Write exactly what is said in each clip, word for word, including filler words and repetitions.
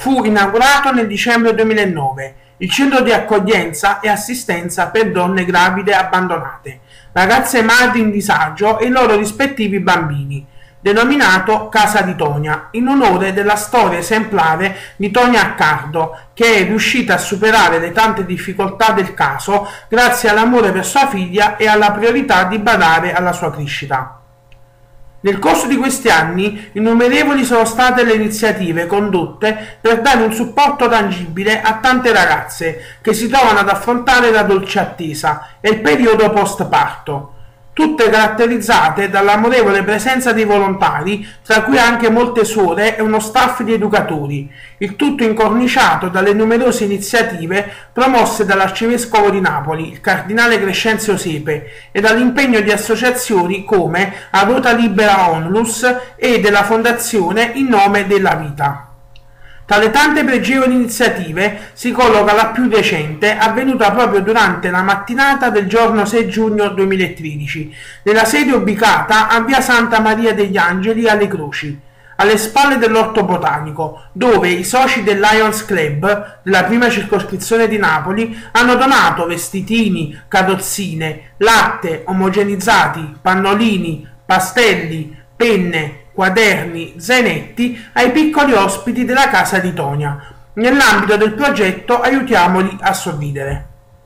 fu inaugurato nel dicembre duemilanove il centro di accoglienza e assistenza per donne gravide abbandonate, ragazze madri in disagio e i loro rispettivi bambini, denominato Casa di Tonia, in onore della storia esemplare di Tonia Accardo, che è riuscita a superare le tante difficoltà del caso grazie all'amore per sua figlia e alla priorità di badare alla sua crescita. Nel corso di questi anni, innumerevoli sono state le iniziative condotte per dare un supporto tangibile a tante ragazze che si trovano ad affrontare la dolce attesa e il periodo post-parto, tutte caratterizzate dall'amorevole presenza dei volontari, tra cui anche molte suore e uno staff di educatori, il tutto incorniciato dalle numerose iniziative promosse dall'Arcivescovo di Napoli, il Cardinale Crescenzio Sepe, e dall'impegno di associazioni come A Ruota Libera Onlus e della Fondazione In Nome della Vita. Tra le tante pregevoli iniziative si colloca la più recente, avvenuta proprio durante la mattinata del giorno sei giugno duemilatredici, nella sede ubicata a via Santa Maria degli Angeli alle Croci, alle spalle dell'Orto Botanico, dove i soci del Lions Club, della prima circoscrizione di Napoli, hanno donato vestitini, carrozzine, latte, omogenizzati, pannolini, pastelli, penne, quaderni, zainetti ai piccoli ospiti della Casa di Tonia, nell'ambito del progetto Aiutiamoli a sorridere.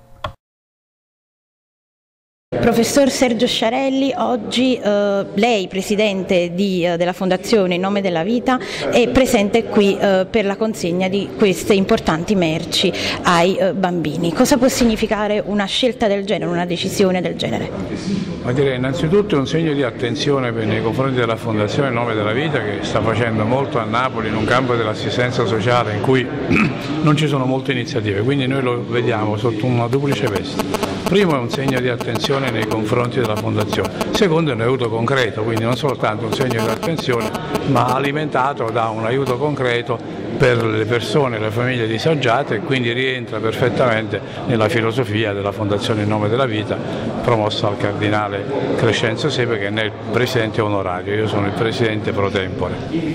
Professor Sergio Sciarelli, oggi eh, lei, presidente di, eh, della Fondazione In Nome della Vita, è presente qui eh, per la consegna di queste importanti merci ai eh, bambini. Cosa può significare una scelta del genere, una decisione del genere? Ma direi innanzitutto un segno di attenzione nei confronti della Fondazione In Nome della Vita, che sta facendo molto a Napoli in un campo dell'assistenza sociale in cui non ci sono molte iniziative, quindi noi lo vediamo sotto una duplice veste. Primo è un segno di attenzione nei confronti della Fondazione, secondo è un aiuto concreto, quindi non soltanto un segno di attenzione, ma alimentato da un aiuto concreto per le persone e le famiglie disagiate, e quindi rientra perfettamente nella filosofia della Fondazione In Nome della Vita promossa dal Cardinale Crescenzio Sepe, che è il presidente onorario, io sono il presidente pro tempore.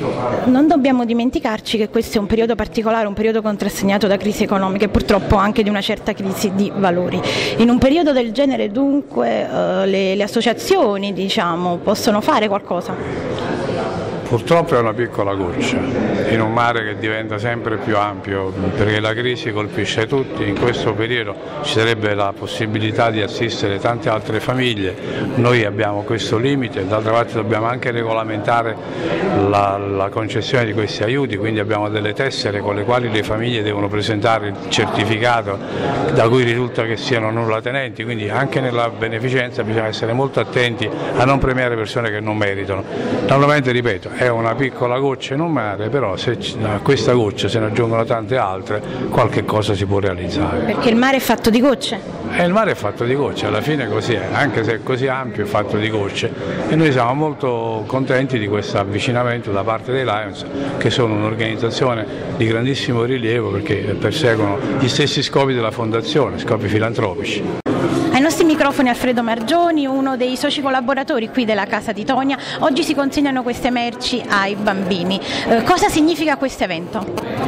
Non dobbiamo dimenticarci che questo è un periodo particolare, un periodo contrassegnato da crisi economica e purtroppo anche di una certa crisi di valori. In un periodo del genere dunque eh, le, le associazioni, diciamo, possono fare qualcosa? Purtroppo è una piccola goccia in un mare che diventa sempre più ampio, perché la crisi colpisce tutti. In questo periodo ci sarebbe la possibilità di assistere tante altre famiglie, noi abbiamo questo limite, d'altra parte dobbiamo anche regolamentare la, la concessione di questi aiuti, quindi abbiamo delle tessere con le quali le famiglie devono presentare il certificato da cui risulta che siano nullatenenti, quindi anche nella beneficenza bisogna essere molto attenti a non premiare persone che non meritano. Naturalmente, ripeto, è una piccola goccia in un mare, però se a questa goccia se ne aggiungono tante altre, qualche cosa si può realizzare. Perché il mare è fatto di gocce? E il mare è fatto di gocce, alla fine così è, anche se è così ampio è fatto di gocce, e noi siamo molto contenti di questo avvicinamento da parte dei Lions, che sono un'organizzazione di grandissimo rilievo perché perseguono gli stessi scopi della Fondazione, scopi filantropici. Ai nostri microfoni Alfredo Margioni, uno dei soci collaboratori qui della Casa di Tonia. Oggi si consegnano queste merci ai bambini. Eh, cosa significa questo evento?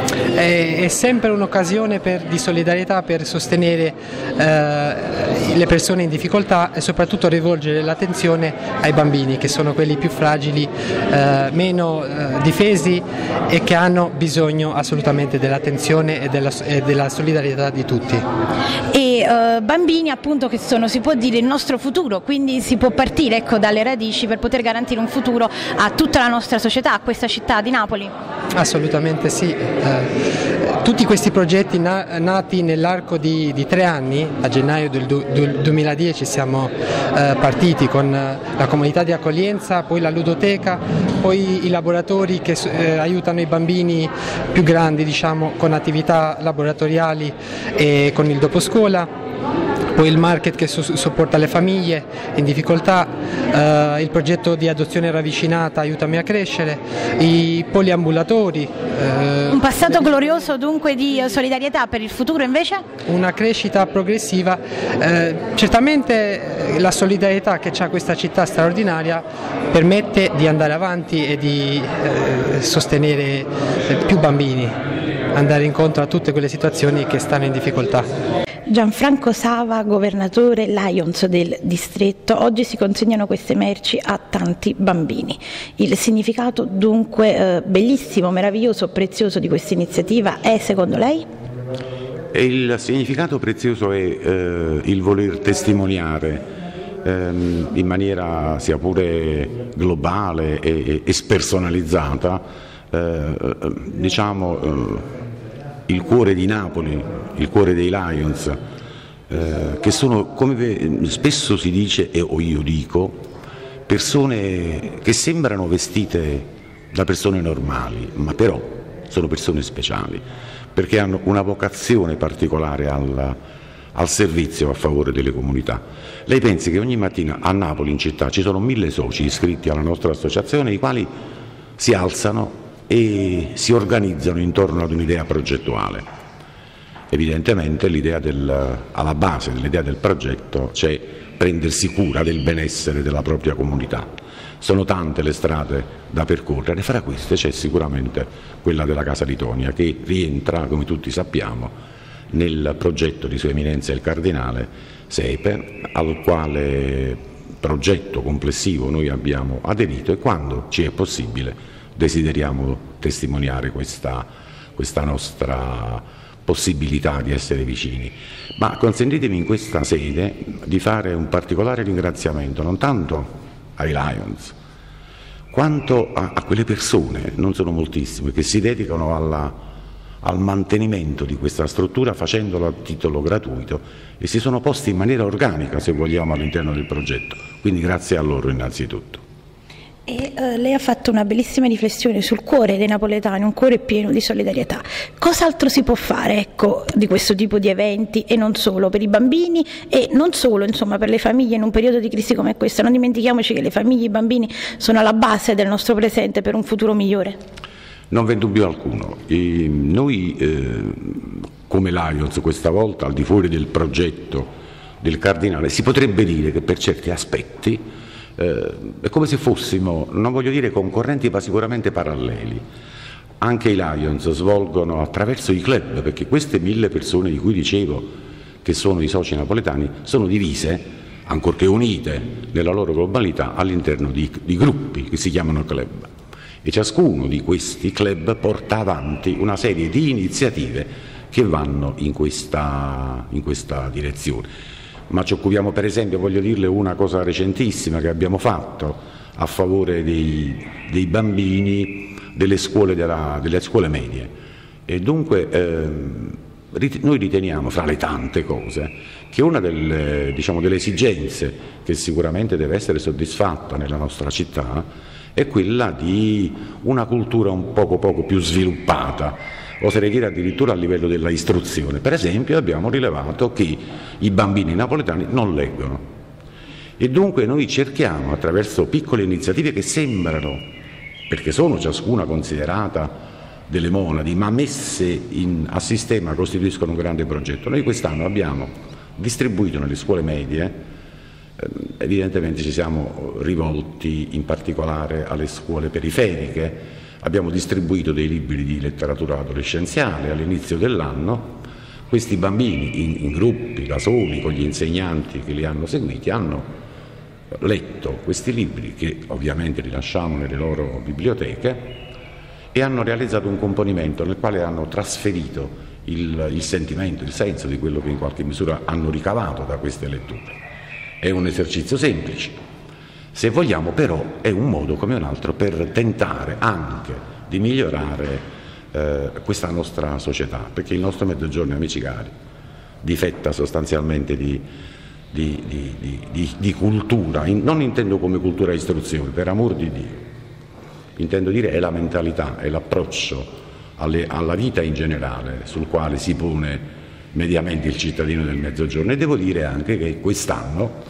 È, è sempre un'occasione di solidarietà per sostenere eh, le persone in difficoltà e soprattutto rivolgere l'attenzione ai bambini, che sono quelli più fragili, eh, meno eh, difesi e che hanno bisogno assolutamente dell'attenzione e della, e della solidarietà di tutti. E eh, bambini appunto che sono, si può dire, il nostro futuro, quindi si può partire, ecco, dalle radici per poter garantire un futuro a tutta la nostra società, a questa città di Napoli. Assolutamente sì, eh, tutti questi progetti na nati nell'arco di, di tre anni, a gennaio del, du del duemiladieci siamo eh, partiti con la comunità di accoglienza, poi la ludoteca, poi i laboratori che eh, aiutano i bambini più grandi, diciamo, con attività laboratoriali e con il doposcuola. Poi il market che supporta le famiglie in difficoltà, eh, il progetto di adozione ravvicinata Aiutami a crescere, i poliambulatori. Eh, Un passato glorioso dunque di solidarietà, per il futuro invece? Una crescita progressiva, eh, certamente la solidarietà che ha questa città straordinaria permette di andare avanti e di eh, sostenere più bambini. andare incontro a tutte quelle situazioni che stanno in difficoltà. Gianfranco Sava, governatore Lions del distretto, oggi si consegnano queste merci a tanti bambini. Il significato dunque eh, bellissimo, meraviglioso, prezioso di questa iniziativa è, secondo lei? E il significato prezioso è eh, il voler testimoniare ehm, in maniera sia pure globale e, e spersonalizzata eh, diciamo eh, il cuore di Napoli, il cuore dei Lions, eh, che sono, come spesso si dice e o io dico, persone che sembrano vestite da persone normali, ma però sono persone speciali, perché hanno una vocazione particolare al, al servizio a favore delle comunità. Lei pensi che ogni mattina a Napoli, in città, ci sono mille soci iscritti alla nostra associazione, i quali si alzano e si organizzano intorno ad un'idea progettuale. Evidentemente l'idea del, alla base dell'idea del progetto c'è prendersi cura del benessere della propria comunità. Sono tante le strade da percorrere, fra queste c'è sicuramente quella della Casa Litonia, che rientra, come tutti sappiamo, nel progetto di Sua Eminenza il Cardinale Sepe, al quale progetto complessivo noi abbiamo aderito, e quando ci è possibile desideriamo testimoniare questa, questa nostra possibilità di essere vicini. Ma consentitemi in questa sede di fare un particolare ringraziamento non tanto ai Lions quanto a, a quelle persone, non sono moltissime, che si dedicano alla, al mantenimento di questa struttura facendolo a titolo gratuito e si sono posti in maniera organica, se vogliamo, all'interno del progetto. Quindi grazie a loro innanzitutto. E uh, lei ha fatto una bellissima riflessione sul cuore dei napoletani, un cuore pieno di solidarietà. Cos'altro si può fare, ecco, di questo tipo di eventi, e non solo per i bambini e non solo, insomma, per le famiglie in un periodo di crisi come questo? Non dimentichiamoci che le famiglie e i bambini sono alla base del nostro presente per un futuro migliore. Non v'è dubbio alcuno. E noi eh, come Lions questa volta, al di fuori del progetto del Cardinale, si potrebbe dire che per certi aspetti Eh, è come se fossimo, non voglio dire concorrenti, ma sicuramente paralleli. Anche i Lions svolgono attraverso i club, perché queste mille persone di cui dicevo che sono i soci napoletani sono divise, ancorché unite nella loro globalità, all'interno di, di gruppi che si chiamano club, e ciascuno di questi club porta avanti una serie di iniziative che vanno in questa, in questa direzione. Ma ci occupiamo, per esempio, voglio dirle una cosa recentissima che abbiamo fatto a favore dei, dei bambini delle scuole, della, delle scuole medie, e dunque eh, rit- noi riteniamo, fra le tante cose, che una delle, diciamo, delle esigenze che sicuramente deve essere soddisfatta nella nostra città è quella di una cultura un poco poco più sviluppata, oserei dire addirittura a livello della istruzione. Per esempio abbiamo rilevato che i bambini napoletani non leggono, e dunque noi cerchiamo, attraverso piccole iniziative che sembrano, perché sono ciascuna considerata delle monadi, ma messe in, a sistema costituiscono un grande progetto. Noi quest'anno abbiamo distribuito nelle scuole medie, eh, evidentemente ci siamo rivolti in particolare alle scuole periferiche. Abbiamo distribuito dei libri di letteratura adolescenziale all'inizio dell'anno. Questi bambini in, in gruppi, da soli, con gli insegnanti che li hanno seguiti, hanno letto questi libri, che ovviamente li lasciamo nelle loro biblioteche, e hanno realizzato un componimento nel quale hanno trasferito il, il sentimento, il senso di quello che in qualche misura hanno ricavato da queste letture. È un esercizio semplice. Se vogliamo, però, è un modo come un altro per tentare anche di migliorare eh, questa nostra società, perché il nostro Mezzogiorno, amici cari, difetta sostanzialmente di, di, di, di, di, di cultura, in, non intendo come cultura e istruzione, per amor di Dio, intendo dire è la mentalità, è l'approccio alle, alla vita in generale sul quale si pone mediamente il cittadino del Mezzogiorno. E devo dire anche che quest'anno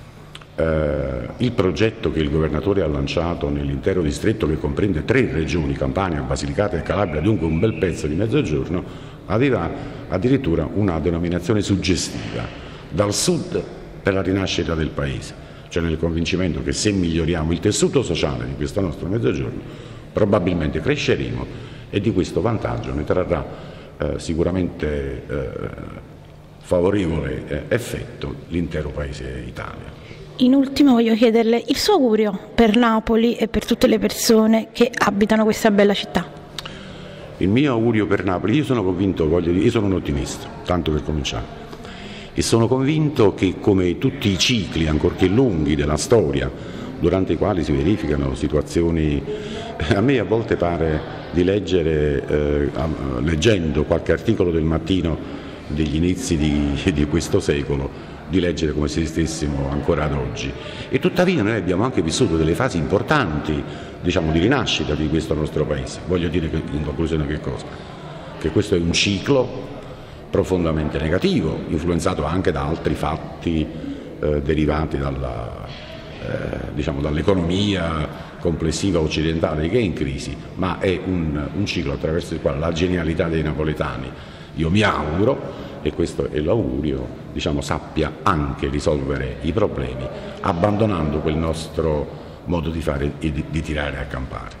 Eh, il progetto che il governatore ha lanciato nell'intero distretto, che comprende tre regioni, Campania, Basilicata e Calabria, dunque un bel pezzo di Mezzogiorno, aveva addirittura una denominazione suggestiva: dal sud per la rinascita del paese, cioè nel convincimento che se miglioriamo il tessuto sociale di questo nostro Mezzogiorno probabilmente cresceremo, e di questo vantaggio ne trarrà eh, sicuramente eh, favorevole eh, effetto l'intero Paese Italia. In ultimo voglio chiederle il suo augurio per Napoli e per tutte le persone che abitano questa bella città. Il mio augurio per Napoli, io sono convinto, voglio dire, io sono un ottimista, tanto per cominciare, e sono convinto che come tutti i cicli, ancorché lunghi, della storia, durante i quali si verificano situazioni, a me a volte pare di leggere, eh, leggendo qualche articolo del Mattino degli inizi di, di questo secolo, di leggere come se stessimo ancora ad oggi. E tuttavia noi abbiamo anche vissuto delle fasi importanti, diciamo, di rinascita di questo nostro Paese. Voglio dire che, in conclusione, che cosa? Che questo è un ciclo profondamente negativo, influenzato anche da altri fatti eh, derivati dalla, eh, diciamo, dall'economia complessiva occidentale che è in crisi, ma è un, un ciclo attraverso il quale la genialità dei napoletani, io mi auguro, e questo è l'augurio, diciamo, sappia anche risolvere i problemi, abbandonando quel nostro modo di fare e di, di tirare a campare.